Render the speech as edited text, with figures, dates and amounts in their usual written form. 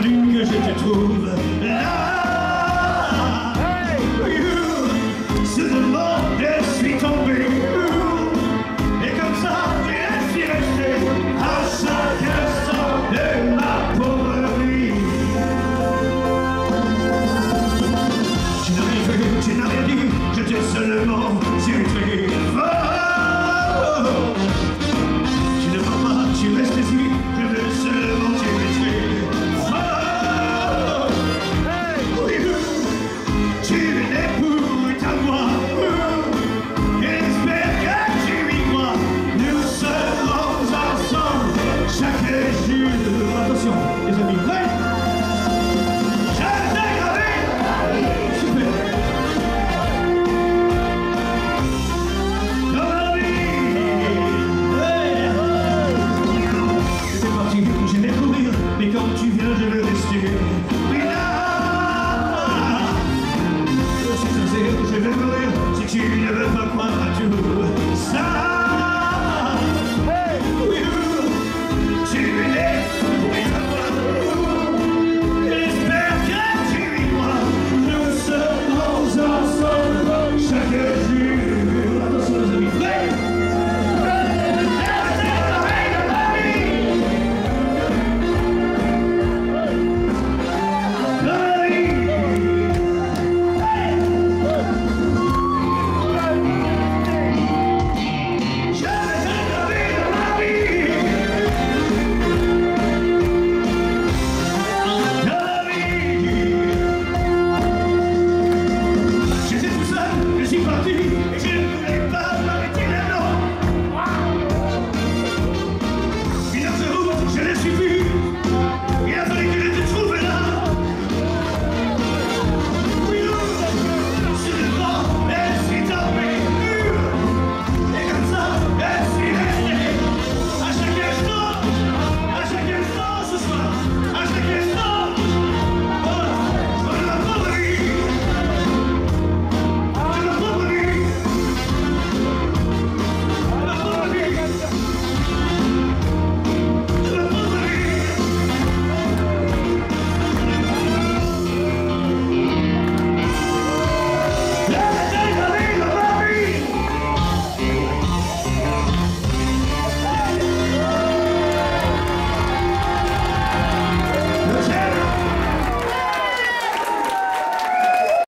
fallu que je te trouve là. Seulement je suis tombé. Et comme ça, je suis resté à chaque instant de ma pauvre vie. Tu n'as rien fait, tu n'as rien dit, je t'ai seulement tué. Tu ne vas pas, tu restes ici, je veux seulement tuer. Attention, les amis.